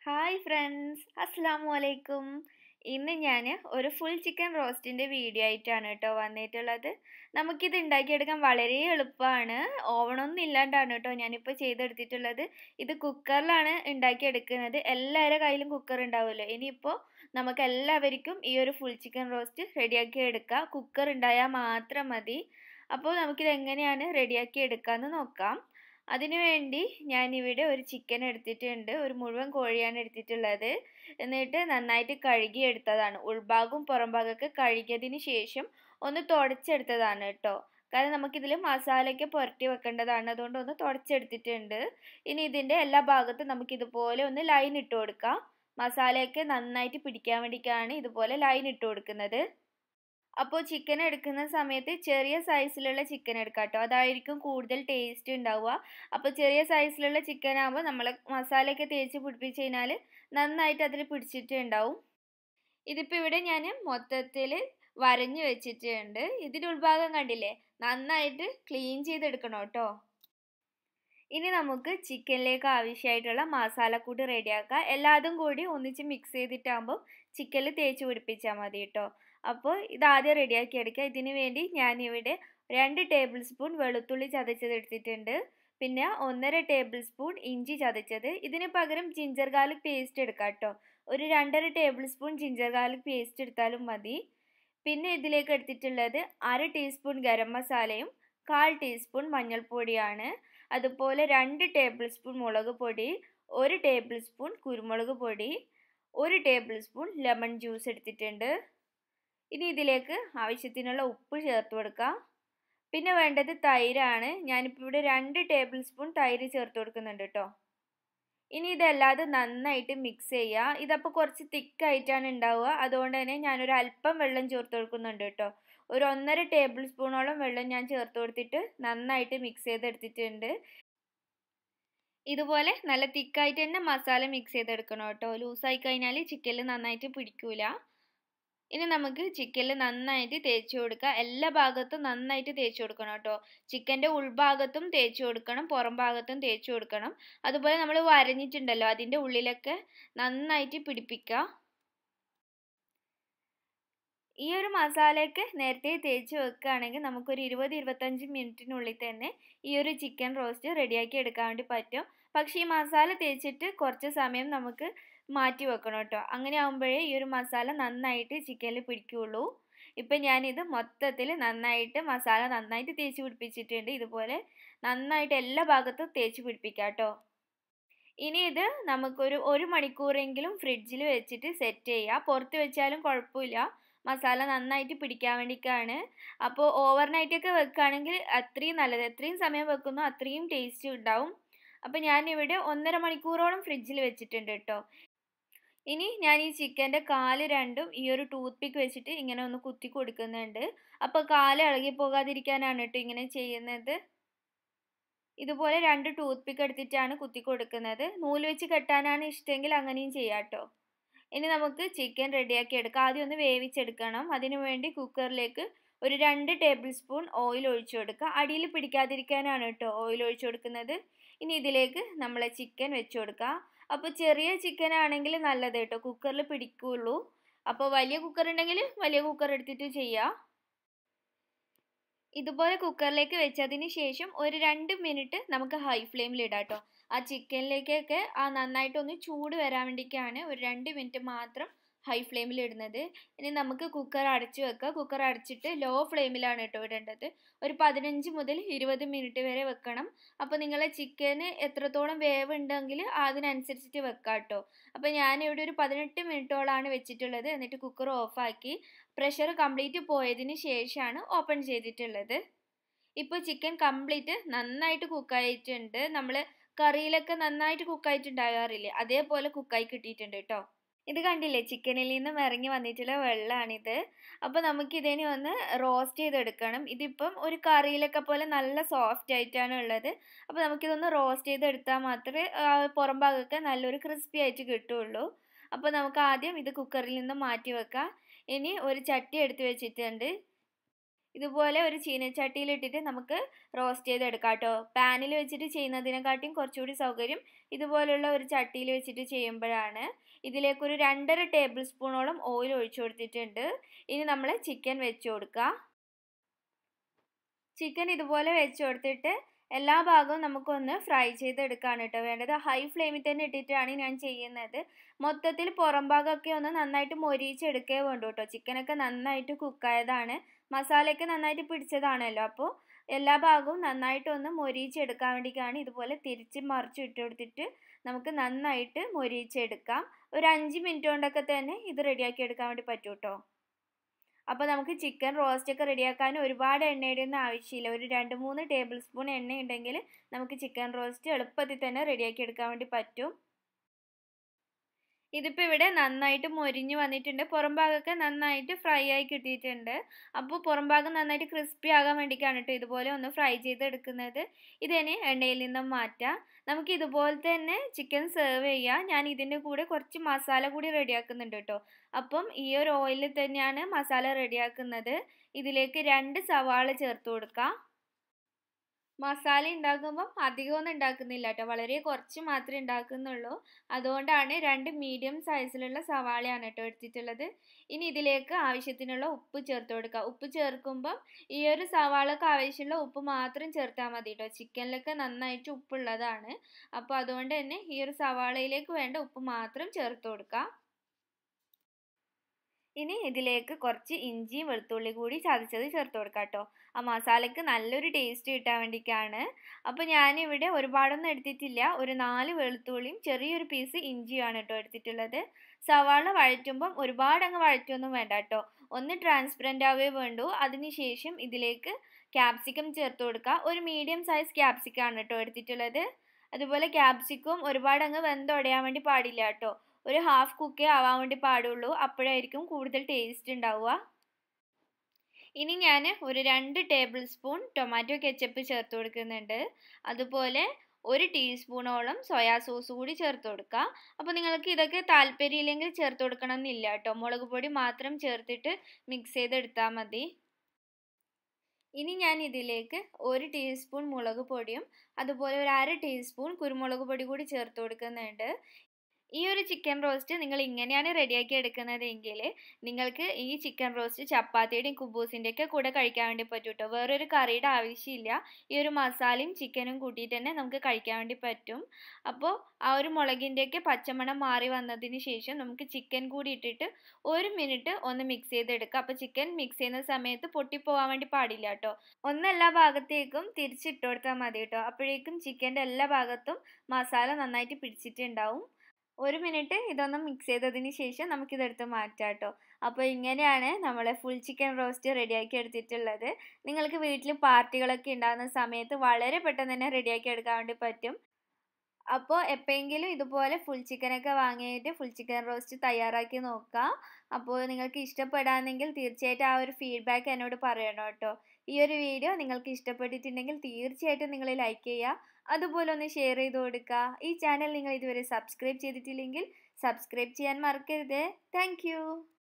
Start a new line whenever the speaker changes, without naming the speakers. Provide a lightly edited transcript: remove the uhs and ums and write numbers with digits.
Hi friends, അസ്സലാമു അലൈക്കും. ഇന്ന് ഞാൻ ഒരു ഫുൾ ചിക്കൻ റോസ്റ്റിൻ്റെ വീഡിയോ ആയിട്ടാണ് കേട്ടോ വന്നിട്ടുള്ളത്. നമുക്കിത് ഉണ്ടാക്കിയെടുക്കാൻ വളരെ എളുപ്പമാണ്. ഓവണൊന്നും ഇല്ലാണ്ടാണ് കേട്ടോ ഞാനിപ്പോൾ ചെയ്തെടുത്തിട്ടുള്ളത്. ഇത് കുക്കറിലാണ് ഉണ്ടാക്കിയെടുക്കുന്നത്. എല്ലാവരുടെ കയ്യിലും കുക്കർ ഉണ്ടാവുമല്ലോ. ഇനിയിപ്പോൾ നമുക്ക് എല്ലാവർക്കും ഈ ഒരു ഫുൾ ചിക്കൻ റോസ്റ്റ് റെഡിയാക്കി എടുക്കാം. കുക്കർ ഉണ്ടായാൽ മാത്രം മതി. അപ്പോൾ നമുക്കിത് എങ്ങനെയാണ് റെഡിയാക്കി എടുക്കാമെന്ന് നോക്കാം. അതിനുവേണ്ടി ഞാനിവിടെ ഒരു ചിക്കൻ എടുത്തിട്ടുണ്ട്. ഒരു മുഴുവൻ കോഴിയാണ് എടുത്തിട്ടുള്ളത്. എന്നിട്ട് നന്നായിട്ട് കഴുകിയെടുത്തതാണ്. ഉൾഭാഗവും പുറംഭാഗമൊക്കെ കഴുകിയതിന് ശേഷം ഒന്ന് തുടച്ചെടുത്തതാണ് കേട്ടോ. കാരണം നമുക്കിതിൽ മസാലയൊക്കെ പുരട്ടി വെക്കേണ്ടതാണ്. അതുകൊണ്ട് ഒന്ന് തുടച്ചെടുത്തിട്ടുണ്ട്. ഇനി ഇതിൻ്റെ എല്ലാ ഭാഗത്തും നമുക്കിതുപോലെ ഒന്ന് ലൈൻ ഇട്ട് കൊടുക്കാം. മസാലയൊക്കെ നന്നായിട്ട് പിടിക്കാൻ വേണ്ടിയിട്ടാണ് ഇതുപോലെ ലൈൻ ഇട്ട് കൊടുക്കുന്നത്. അപ്പോൾ ചിക്കൻ എടുക്കുന്ന സമയത്ത് ചെറിയ സൈസിലുള്ള ചിക്കൻ എടുക്കാം കേട്ടോ. അതായിരിക്കും കൂടുതൽ ടേസ്റ്റ് ഉണ്ടാവുക. അപ്പോൾ ചെറിയ സൈസിലുള്ള ചിക്കൻ ആകുമ്പോൾ നമ്മൾ മസാലയൊക്കെ തേച്ച് പിടിപ്പിച്ച് കഴിഞ്ഞാൽ നന്നായിട്ട് അതിൽ പിടിച്ചിട്ടുണ്ടാവും. ഇതിപ്പോൾ ഇവിടെ ഞാൻ മൊത്തത്തിൽ വരഞ്ഞു വെച്ചിട്ടുണ്ട്. ഇതിൻ്റെ ഉൾഭാഗം കണ്ടില്ലേ, നന്നായിട്ട് ക്ലീൻ ചെയ്തെടുക്കണം കേട്ടോ. ഇനി നമുക്ക് ചിക്കനിലേക്ക് ആവശ്യമായിട്ടുള്ള മസാലക്കൂട്ട് റെഡിയാക്കാം. എല്ലാതും കൂടി ഒന്നിച്ച് മിക്സ് ചെയ്തിട്ടാകുമ്പോൾ ചിക്കനിൽ തേച്ച് പിടിപ്പിച്ചാൽ മതി കേട്ടോ. അപ്പോൾ ഇതാദ്യം റെഡിയാക്കി എടുക്കുക. ഇതിന് വേണ്ടി ഞാനിവിടെ 2 ടേബിൾ സ്പൂൺ വെളുത്തുള്ളി ചതച്ചത് എടുത്തിട്ടുണ്ട്. പിന്നെ 1.5 ടേബിൾ സ്പൂൺ ഇഞ്ചി ചതച്ചത്. ഇതിന് പകരം ജിഞ്ചർ ഗാർലിക് പേസ്റ്റ് എടുക്കാം കേട്ടോ. ഒരു 2.5 tablespoon ginger garlic paste എടുത്താലും മതി. പിന്നെ ഇതിലേക്ക് എടുത്തിട്ടുള്ളത് 1/2 ടീസ്പൂൺ ഗരം മസാലയും 1/4 ടീസ്പൂൺ മഞ്ഞൾപ്പൊടിയാണ്. അതുപോലെ 2 ടേബിൾ സ്പൂൺ മുളക് പൊടി, 1 ടേബിൾ സ്പൂൺ കുരുമുളക് പൊടി, 1 ടേബിൾ സ്പൂൺ ലെമൺ ജ്യൂസ് എടുത്തിട്ടുണ്ട്. ഇനി ഇതിലേക്ക് ആവശ്യത്തിനുള്ള ഉപ്പ് ചേർത്ത് കൊടുക്കാം. പിന്നെ വേണ്ടത് തൈരാണ്. ഞാനിപ്പോൾ ഇവിടെ 2 ടേബിൾ സ്പൂൺ തൈര് ചേർത്ത് കൊടുക്കുന്നുണ്ട് കേട്ടോ. ഇനി ഇതല്ലാതെ നന്നായിട്ട് മിക്സ് ചെയ്യുക. ഇതപ്പോൾ കുറച്ച് തിക്കായിട്ടാണ് ഉണ്ടാവുക. അതുകൊണ്ട് തന്നെ ഞാനൊരു അല്പം വെള്ളം ചേർത്ത് കൊടുക്കുന്നുണ്ട് കേട്ടോ. ഒരു 1.5 ടേബിൾ സ്പൂണോളം വെള്ളം ഞാൻ ചേർത്ത് കൊടുത്തിട്ട് നന്നായിട്ട് മിക്സ് ചെയ്തെടുത്തിട്ടുണ്ട്. ഇതുപോലെ നല്ല തിക്കായിട്ട് തന്നെ മസാല മിക്സ് ചെയ്തെടുക്കണം കേട്ടോ. ലൂസായി കഴിഞ്ഞാൽ ചിക്കനിൽ നന്നായിട്ട് പിടിക്കൂല. ഇനി നമുക്ക് ചിക്കനിൽ നന്നായിട്ട് തേച്ച് കൊടുക്കുക. എല്ലാ ഭാഗത്തും നന്നായിട്ട് തേച്ച് കൊടുക്കണം കേട്ടോ. ചിക്കൻ്റെ ഉൾഭാഗത്തും തേച്ച് കൊടുക്കണം, പുറം ഭാഗത്തും തേച്ച് കൊടുക്കണം. അതുപോലെ നമ്മൾ വരഞ്ഞിട്ടുണ്ടല്ലോ, അതിൻ്റെ ഉള്ളിലൊക്കെ നന്നായിട്ട് പിടിപ്പിക്കുക. ഈ ഒരു മസാലയൊക്കെ നേരത്തെ തേച്ച് വെക്കുകയാണെങ്കിൽ നമുക്കൊരു 20-25 മിനിറ്റിനുള്ളിൽ തന്നെ ഈ ഒരു ചിക്കൻ റോസ്റ്റ് റെഡിയാക്കി എടുക്കാൻ വേണ്ടി പറ്റും. പക്ഷേ ഈ മസാല തേച്ചിട്ട് കുറച്ച് സമയം നമുക്ക് മാറ്റി വെക്കണം കേട്ടോ. അങ്ങനെ ആകുമ്പോഴേ ഈ ഒരു മസാല നന്നായിട്ട് ചിക്കനിൽ പിടിക്കുകയുള്ളൂ. ഇപ്പം ഞാനിത് മൊത്തത്തിൽ മസാല നന്നായിട്ട് തേച്ച് പിടിപ്പിച്ചിട്ടുണ്ട്. ഇതുപോലെ നന്നായിട്ട് എല്ലാ ഭാഗത്തും തേച്ച് പിടിപ്പിക്കാം കേട്ടോ. ഇനി ഇത് നമുക്കൊരു 1 മണിക്കൂറെങ്കിലും ഫ്രിഡ്ജിൽ വെച്ചിട്ട് സെറ്റ് ചെയ്യുക. പുറത്ത് വെച്ചാലും കുഴപ്പമില്ല, മസാല നന്നായിട്ട് പിടിക്കാൻ വേണ്ടിയിട്ടാണ്. അപ്പോൾ ഓവർനൈറ്റൊക്കെ വെക്കുകയാണെങ്കിൽ അത്രയും നല്ലത്. എത്രയും സമയം വെക്കുന്നോ അത്രയും ടേസ്റ്റ് ഉണ്ടാവും. അപ്പോൾ ഞാനിവിടെ 1.5 മണിക്കൂറോളം ഫ്രിഡ്ജിൽ വെച്ചിട്ടുണ്ട് കേട്ടോ. ഇനി ഞാൻ ഈ ചിക്കൻ്റെ കാല് രണ്ടും ഈ ഒരു ടൂത്ത് പിക്ക് വെച്ചിട്ട് ഇങ്ങനെ ഒന്ന് കുത്തി കൊടുക്കുന്നുണ്ട്. അപ്പോൾ കാല് ഇളകി പോകാതിരിക്കാനാണ് കേട്ടോ ഇങ്ങനെ ചെയ്യുന്നത്. ഇതുപോലെ 2 ടൂത്ത് പിക്ക് എടുത്തിട്ടാണ് കുത്തി കൊടുക്കുന്നത്. നൂല് വെച്ച് കെട്ടാനാണ് ഇഷ്ടമെങ്കിൽ അങ്ങനെയും ചെയ്യാം കേട്ടോ. ഇനി നമുക്ക് ചിക്കൻ റെഡിയാക്കി എടുക്കാം. ആദ്യം ഒന്ന് വേവിച്ചെടുക്കണം. അതിനു വേണ്ടി കുക്കറിലേക്ക് ഒരു 2 ടേബിൾ സ്പൂൺ ഓയിൽ ഒഴിച്ചു കൊടുക്കുക. അടിയിൽ പിടിക്കാതിരിക്കാനാണ് കേട്ടോ ഓയിൽ ഒഴിച്ചു കൊടുക്കുന്നത്. ഇനി ഇതിലേക്ക് നമ്മളെ ചിക്കൻ വെച്ച് കൊടുക്കുക. അപ്പോൾ ചെറിയ ചിക്കൻ ആണെങ്കിൽ നല്ലത് കേട്ടോ, കുക്കറിൽ പിടിക്കുകയുള്ളൂ. അപ്പോൾ വലിയ കുക്കർ ഉണ്ടെങ്കിൽ വലിയ കുക്കർ എടുത്തിട്ട് ചെയ്യാം. ഇതുപോലെ കുക്കറിലേക്ക് വെച്ചതിന് ശേഷം ഒരു 2 മിനിറ്റ് നമുക്ക് ഹൈ ഫ്ലെയിമിൽ ഇടാം കേട്ടോ. ആ ചിക്കനിലേക്കൊക്കെ നന്നായിട്ടൊന്ന് ചൂട് വരാൻ വേണ്ടിയിട്ടാണ് ഒരു 2 മിനിറ്റ് മാത്രം ഹൈ ഫ്ലെയിമിൽ ഇടുന്നത്. ഇനി നമുക്ക് കുക്കർ അടച്ചു വെക്കുക. കുക്കർ അടച്ചിട്ട് ലോ ഫ്ലെയിമിലാണ് കേട്ടോ ഇടേണ്ടത്. ഒരു 15 മുതൽ 20 മിനിറ്റ് വരെ വെക്കണം. അപ്പോൾ നിങ്ങളെ ചിക്കന് എത്രത്തോളം വേവ് ഉണ്ടെങ്കിൽ അതിനനുസരിച്ചിട്ട് വെക്കാം കേട്ടോ. അപ്പോൾ ഞാനിവിടെ ഒരു 18 മിനിറ്റോളാണ് വെച്ചിട്ടുള്ളത്. എന്നിട്ട് കുക്കർ ഓഫാക്കി പ്രഷർ കംപ്ലീറ്റ് പോയതിന് ശേഷമാണ് ഓപ്പൺ ചെയ്തിട്ടുള്ളത്. ഇപ്പോൾ ചിക്കൻ കംപ്ലീറ്റ് നന്നായിട്ട് കുക്കായിട്ടുണ്ട്. നമ്മൾ കറിയിലൊക്കെ നന്നായിട്ട് കുക്കായിട്ടുണ്ടാകാറില്ലേ, അതേപോലെ കുക്കായി കിട്ടിയിട്ടുണ്ട് കേട്ടോ. ഇത് കണ്ടില്ലേ, ചിക്കനിൽ നിന്നും ഇറങ്ങി വന്നിട്ടുള്ള വെള്ളമാണിത്. അപ്പോൾ നമുക്കിതിനെ ഒന്ന് റോസ്റ്റ് ചെയ്തെടുക്കണം. ഇതിപ്പം ഒരു കറിയിലൊക്കെ പോലെ നല്ല സോഫ്റ്റ് ആയിട്ടാണ് ഉള്ളത്. അപ്പോൾ നമുക്കിതൊന്ന് റോസ്റ്റ് ചെയ്തെടുത്താൽ മാത്രമേ പുറം ഭാഗമൊക്കെ നല്ലൊരു ക്രിസ്പി ആയിട്ട് കിട്ടുകയുള്ളൂ. അപ്പോൾ നമുക്ക് ആദ്യം ഇത് കുക്കറിൽ നിന്ന് മാറ്റി വെക്കാം. ഇനി ഒരു ചട്ടി എടുത്ത് വെച്ചിട്ടുണ്ട്. ഇതുപോലെ ഒരു ചീനച്ചട്ടിയിലിട്ടിട്ട് നമുക്ക് റോസ്റ്റ് ചെയ്തെടുക്കാം കേട്ടോ. പാനിൽ വെച്ചിട്ട് ചെയ്യുന്നതിനെക്കാട്ടിയും കുറച്ചുകൂടി സൗകര്യം ഇതുപോലുള്ള ഒരു ചട്ടിയിൽ വെച്ചിട്ട് ചെയ്യുമ്പോഴാണ്. ഇതിലേക്കൊരു 2.5 ടേബിൾ സ്പൂണോളം ഓയിൽ ഒഴിച്ചു കൊടുത്തിട്ടുണ്ട്. ഇനി നമ്മൾ ചിക്കൻ വെച്ച് കൊടുക്കാം. ചിക്കൻ ഇതുപോലെ വെച്ച് കൊടുത്തിട്ട് എല്ലാ ഭാഗവും നമുക്കൊന്ന് ഫ്രൈ ചെയ്തെടുക്കാണ് കേട്ടോ വേണ്ടത്. ഹൈ ഫ്ലെയിമിൽ തന്നെ ഇട്ടിട്ടാണ് ഞാൻ ചെയ്യുന്നത്. മൊത്തത്തിൽ പുറം ഭാഗമൊക്കെ ഒന്ന് നന്നായിട്ട് മൊരിയിച്ചെടുക്കേ വേണ്ടൂ കേട്ടോ. ചിക്കനൊക്കെ നന്നായിട്ട് കുക്കായതാണ്, മസാലയൊക്കെ നന്നായിട്ട് പിടിച്ചതാണല്ലോ. അപ്പോൾ എല്ലാ ഭാഗവും നന്നായിട്ടൊന്ന് മൊരിയിച്ചെടുക്കാൻ വേണ്ടിയിട്ടാണ് ഇതുപോലെ തിരിച്ച് മറിച്ച് ഇട്ട് കൊടുത്തിട്ട് നമുക്ക് നന്നായിട്ട് മൊരിയിച്ചെടുക്കാം. ഒരു 5 മിനിറ്റ് കൊണ്ടൊക്കെ തന്നെ ഇത് റെഡിയാക്കി എടുക്കാൻ വേണ്ടി പറ്റും കേട്ടോ. അപ്പോൾ നമുക്ക് ചിക്കൻ റോസ്റ്റൊക്കെ റെഡിയാക്കാൻ ഒരുപാട് എണ്ണയുടെ ഒന്നും ആവശ്യമില്ല. ഒരു 2-3 ടേബിൾ സ്പൂൺ എണ്ണ ഉണ്ടെങ്കിൽ നമുക്ക് ചിക്കൻ റോസ്റ്റ് എളുപ്പത്തിൽ തന്നെ റെഡിയാക്കി എടുക്കാൻ വേണ്ടി പറ്റും. ഇതിപ്പോൾ ഇവിടെ നന്നായിട്ട് മൊരിഞ്ഞ് വന്നിട്ടുണ്ട്. പുറം ഭാഗമൊക്കെ നന്നായിട്ട് ഫ്രൈ ആയി കിട്ടിയിട്ടുണ്ട്. അപ്പോൾ പുറം ഭാഗം നന്നായിട്ട് ക്രിസ്പി ആകാൻ വേണ്ടിയിട്ടാണ് കേട്ടോ ഇതുപോലെ ഒന്ന് ഫ്രൈ ചെയ്തെടുക്കുന്നത്. ഇതിനെ എണ്ണയിൽ നിന്നും മാറ്റാം. നമുക്ക് ഇതുപോലെ തന്നെ ചിക്കൻ സെർവ് ചെയ്യാം. ഞാൻ ഇതിൻ്റെ കൂടെ കുറച്ച് മസാല കൂടി റെഡിയാക്കുന്നുണ്ട് കേട്ടോ. അപ്പം ഈ ഒരു ഓയിലിൽ തന്നെയാണ് മസാല റെഡിയാക്കുന്നത്. ഇതിലേക്ക് 2 സവാള ചേർത്ത് കൊടുക്കാം. മസാല ഉണ്ടാക്കുമ്പം അധികമൊന്നും ഉണ്ടാക്കുന്നില്ല കേട്ടോ, വളരെ കുറച്ച് മാത്രമേ ഉണ്ടാക്കുന്നുള്ളൂ. അതുകൊണ്ടാണ് 2 മീഡിയം സൈസിലുള്ള സവാളയാണ് കേട്ടോ എടുത്തിട്ടുള്ളത്. ഇനി ഇതിലേക്ക് ആവശ്യത്തിനുള്ള ഉപ്പ് ചേർത്ത് കൊടുക്കുക. ഉപ്പ് ചേർക്കുമ്പം ഈ ഒരു സവാളക്ക് ആവശ്യമുള്ള ഉപ്പ് മാത്രം ചേർത്താൽ മതി കേട്ടോ. ചിക്കനിലൊക്കെ നന്നായിട്ട് ഉപ്പുള്ളതാണ്. അപ്പോൾ അതുകൊണ്ട് തന്നെ ഈ ഒരു സവാളയിലേക്ക് വേണ്ട ഉപ്പ് മാത്രം ചേർത്ത് കൊടുക്കുക. ഇനി ഇതിലേക്ക് കുറച്ച് ഇഞ്ചിയും വെളുത്തുള്ളി കൂടി ചതച്ചത് ചേർത്ത് കൊടുക്കാം കേട്ടോ. ആ മസാലയ്ക്ക് നല്ലൊരു ടേസ്റ്റ് കിട്ടാൻ വേണ്ടിയിട്ടാണ്. അപ്പോൾ ഞാനിവിടെ ഒരുപാടൊന്നും എടുത്തിട്ടില്ല. ഒരു 4 വെളുത്തുള്ളിയും ചെറിയൊരു പീസ് ഇഞ്ചിയാണ് കേട്ടോ എടുത്തിട്ടുള്ളത്. സവാള വഴറ്റുമ്പം ഒരുപാട് അങ്ങ് വഴറ്റൊന്നും വേണ്ട കേട്ടോ, ഒന്ന് ട്രാൻസ്പെറൻ്റ് ആവേ വേണ്ടൂ. അതിനുശേഷം ഇതിലേക്ക് ക്യാപ്സിക്കം ചേർത്ത് കൊടുക്കുക. ഒരു മീഡിയം സൈസ് ക്യാപ്സിക്കാണ് കേട്ടോ എടുത്തിട്ടുള്ളത്. അതുപോലെ ക്യാപ്സിക്കം ഒരുപാട് അങ്ങ് വെന്തുടയാൻ വേണ്ടി പാടില്ല കേട്ടോ. ഒരു ഹാഫ് കുക്കേ ആവാൻ വേണ്ടി പാടുള്ളൂ. അപ്പോഴായിരിക്കും കൂടുതൽ ടേസ്റ്റ് ഉണ്ടാവുക. ഇനി ഞാൻ ഒരു 2 ടേബിൾ സ്പൂൺ ടൊമാറ്റോ കെച്ചപ്പ് ചേർത്ത് കൊടുക്കുന്നുണ്ട്. അതുപോലെ 1 ടീസ്പൂണോളം സോയാ സോസ് കൂടി ചേർത്ത് കൊടുക്കുക. അപ്പോൾ നിങ്ങൾക്ക് ഇതൊക്കെ താല്പര്യമില്ലെങ്കിൽ ചേർത്ത് കൊടുക്കണം എന്നില്ല കേട്ടോ. മുളക് പൊടി മാത്രം ചേർത്തിട്ട് മിക്സ് ചെയ്തെടുത്താൽ മതി. ഇനി ഞാൻ ഇതിലേക്ക് 1 ടീസ്പൂൺ മുളക് പൊടിയും അതുപോലെ ഒരു 1/2 ടീസ്പൂൺ കുരുമുളക് പൊടി കൂടി ചേർത്ത് കൊടുക്കുന്നുണ്ട്. ഈ ഒരു ചിക്കൻ റോസ്റ്റ് നിങ്ങൾ ഇങ്ങനെയാണ് റെഡിയാക്കി എടുക്കുന്നതെങ്കിൽ നിങ്ങൾക്ക് ഈ ചിക്കൻ റോസ്റ്റ് ചപ്പാത്തിയുടെയും കുബൂസിൻ്റെയൊക്കെ കൂടെ കഴിക്കാൻ വേണ്ടി പറ്റും കേട്ടോ. വേറൊരു കറിയുടെ ആവശ്യമില്ല. ഈ ഒരു മസാലയും ചിക്കനും കൂട്ടിയിട്ട് തന്നെ നമുക്ക് കഴിക്കാൻ വേണ്ടി പറ്റും. അപ്പോൾ ആ ഒരു മുളകിൻ്റെയൊക്കെ പച്ചമണം മാറി വന്നതിന് ശേഷം നമുക്ക് ചിക്കൻ കൂടി ഇട്ടിട്ട് 1 മിനിറ്റ് ഒന്ന് മിക്സ് ചെയ്തെടുക്കുക. അപ്പോൾ ചിക്കൻ മിക്സ് ചെയ്യുന്ന സമയത്ത് പൊട്ടിപ്പോവാൻ വേണ്ടി പാടില്ല കേട്ടോ. എല്ലാ ഭാഗത്തേക്കും തിരിച്ചിട്ട് കൊടുത്താൽ മതി കേട്ടോ. അപ്പോഴേക്കും ചിക്കൻ്റെ എല്ലാ ഭാഗത്തും മസാല നന്നായിട്ട് പിടിച്ചിട്ടുണ്ടാവും. 1 മിനിറ്റ് ഇതൊന്ന് മിക്സ് ചെയ്തതിന് ശേഷം നമുക്കിതെടുത്ത് മാറ്റാം കേട്ടോ. അപ്പോൾ ഇങ്ങനെയാണ് നമ്മളെ ഫുൾ ചിക്കൻ റോസ്റ്റ് റെഡിയാക്കി എടുത്തിട്ടുള്ളത്. നിങ്ങൾക്ക് വീട്ടിൽ പാർട്ടികളൊക്കെ ഉണ്ടാകുന്ന സമയത്ത് വളരെ പെട്ടെന്ന് തന്നെ റെഡിയാക്കി എടുക്കാൻ വേണ്ടി പറ്റും. അപ്പോൾ എപ്പോഴെങ്കിലും ഇതുപോലെ ഫുൾ ചിക്കനൊക്കെ വാങ്ങിയിട്ട് ഫുൾ ചിക്കൻ റോസ്റ്റ് തയ്യാറാക്കി നോക്കാം. അപ്പോൾ നിങ്ങൾക്ക് ഇഷ്ടപ്പെടാമെങ്കിൽ തീർച്ചയായിട്ടും ആ ഒരു ഫീഡ്ബാക്ക് എന്നോട് പറയണം കേട്ടോ. ഈ ഒരു വീഡിയോ നിങ്ങൾക്ക് ഇഷ്ടപ്പെട്ടിട്ടുണ്ടെങ്കിൽ തീർച്ചയായിട്ടും നിങ്ങൾ ലൈക്ക് ചെയ്യുക. അതുപോലെ ഒന്ന് ഷെയർ ചെയ്ത് കൊടുക്കുക. ഈ ചാനൽ നിങ്ങൾ ഇതുവരെ സബ്സ്ക്രൈബ് ചെയ്തിട്ടില്ലെങ്കിൽ സബ്സ്ക്രൈബ് ചെയ്യാൻ മറക്കരുത്. താങ്ക്